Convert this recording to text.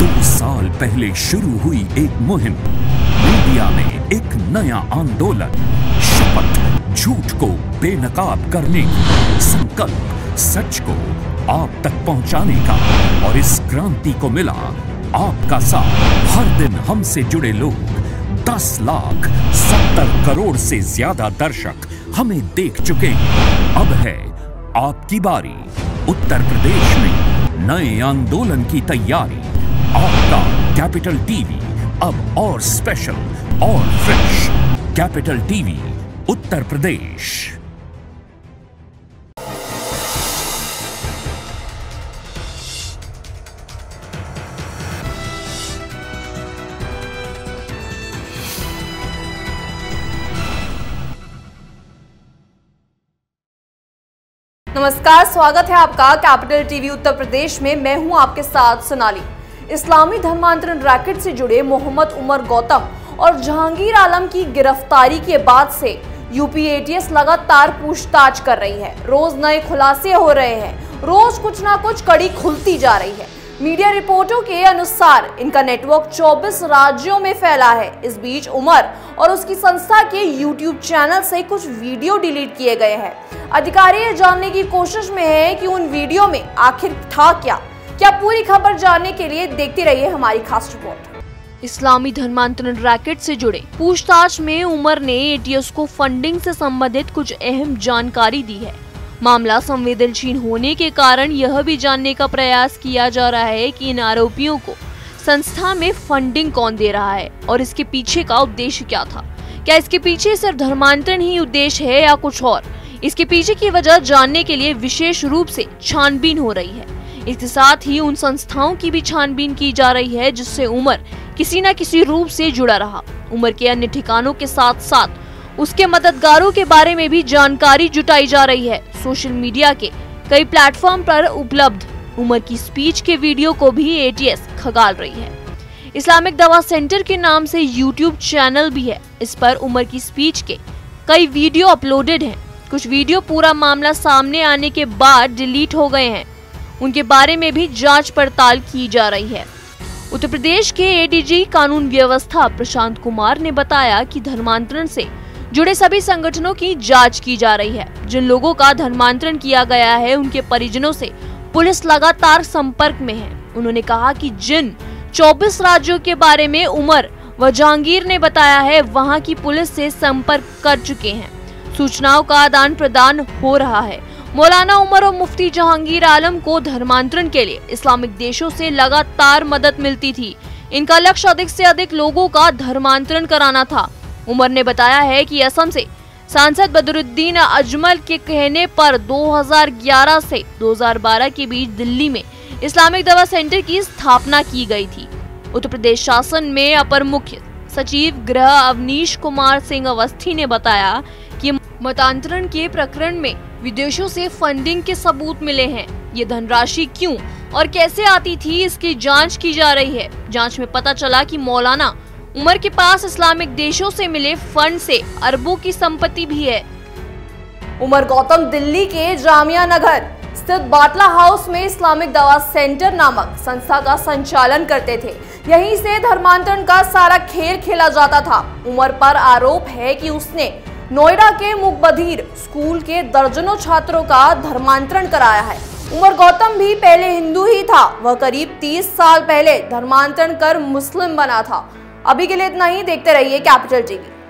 2 साल पहले शुरू हुई एक मुहिम, मीडिया में एक नया आंदोलन, शपथ झूठ को बेनकाब करने की, संकल्प सच को आप तक पहुंचाने का। और इस क्रांति को मिला आपका साथ। हर दिन हमसे जुड़े लोग, 10,70 करोड़ से ज्यादा दर्शक हमें देख चुके हैं। अब है आपकी बारी। उत्तर प्रदेश में नए आंदोलन की तैयारी। आपका कैपिटल टीवी अब और स्पेशल और fresh. Capital TV Uttar Pradesh. नमस्कार, स्वागत है आपका कैपिटल टीवी उत्तर प्रदेश में। मैं हूं आपके साथ सोनाली। इस्लामी धर्मांतरण रैकेट से जुड़े मोहम्मद उमर गौतम और जहांगीर आलम की गिरफ्तारी के बाद से यूपी एटीएस लगातार पूछताछ कर रही है। रोज नए खुलासे हो रहे हैं, रोज कुछ ना कुछ कड़ी खुलती जा रही है। मीडिया रिपोर्टों के अनुसार इनका नेटवर्क 24 राज्यों में फैला है। इस बीच उमर और उसकी संस्था के यूट्यूब चैनल से कुछ वीडियो डिलीट किए गए हैं। अधिकारी ये जानने की कोशिश में है कि उन वीडियो में आखिर था क्या पूरी खबर जानने के लिए देखते रहिए हमारी खास रिपोर्ट। इस्लामी धर्मांतरण रैकेट से जुड़े पूछताछ में उमर ने एटीएस को फंडिंग से संबंधित कुछ अहम जानकारी दी है। मामला संवेदनशील होने के कारण यह भी जानने का प्रयास किया जा रहा है कि इन आरोपियों को संस्था में फंडिंग कौन दे रहा है और इसके पीछे का उद्देश्य क्या था। क्या इसके पीछे सिर्फ धर्मांतरण ही उद्देश्य है या कुछ और? इसके पीछे की वजह जानने के लिए विशेष रूप से छानबीन हो रही है। इसके साथ ही उन संस्थाओं की भी छानबीन की जा रही है जिससे उमर किसी न किसी रूप से जुड़ा रहा। उमर के अन्य ठिकानों के साथ साथ उसके मददगारों के बारे में भी जानकारी जुटाई जा रही है। सोशल मीडिया के कई प्लेटफॉर्म पर उपलब्ध उमर की स्पीच के वीडियो को भी एटीएस खंगाल रही है। इस्लामिक दवा सेंटर के नाम से यूट्यूब चैनल भी है। इस पर उमर की स्पीच के कई वीडियो अपलोडेड हैं। कुछ वीडियो पूरा मामला सामने आने के बाद डिलीट हो गए हैं। उनके बारे में भी जांच पड़ताल की जा रही है। उत्तर प्रदेश के एडीजी कानून व्यवस्था प्रशांत कुमार ने बताया कि धर्मांतरण से जुड़े सभी संगठनों की जांच की जा रही है। जिन लोगों का धर्मांतरण किया गया है उनके परिजनों से पुलिस लगातार संपर्क में है। उन्होंने कहा कि जिन 24 राज्यों के बारे में उमर व जहांगीर ने बताया है वहां की पुलिस से संपर्क कर चुके हैं। सूचनाओं का आदान प्रदान हो रहा है। मौलाना उमर और मुफ्ती जहांगीर आलम को धर्मांतरण के लिए इस्लामिक देशों से लगातार मदद मिलती थी। इनका लक्ष्य अधिक से अधिक लोगों का धर्मांतरण कराना था। उमर ने बताया है कि असम से सांसद बदरुद्दीन अजमल के कहने पर 2011 से 2012 के बीच दिल्ली में इस्लामिक दवा सेंटर की स्थापना की गई थी। उत्तर प्रदेश शासन में अपर मुख्य सचिव गृह अवनीश कुमार सिंह अवस्थी ने बताया कि मतांतरण के प्रकरण में विदेशों से फंडिंग के सबूत मिले हैं। ये धनराशि क्यों और कैसे आती थी इसकी जांच की जा रही है। जांच में पता चला कि मौलाना उमर के पास इस्लामिक देशों से मिले फंड से अरबों की संपत्ति भी है। उमर गौतम दिल्ली के जामिया नगर स्थित बाटला हाउस में इस्लामिक दवा सेंटर नामक संस्था का संचालन करते थे। यहीं से धर्मांतरण का सारा खेल खेला जाता था। उमर पर आरोप है कि उसने नोएडा के मुकबधीर स्कूल के दर्जनों छात्रों का धर्मांतरण कराया है। उमर गौतम भी पहले हिंदू ही था। वह करीब 30 साल पहले धर्मांतरण कर मुस्लिम बना था। अभी के लिए इतना ही। देखते रहिए कैपिटल टीवी।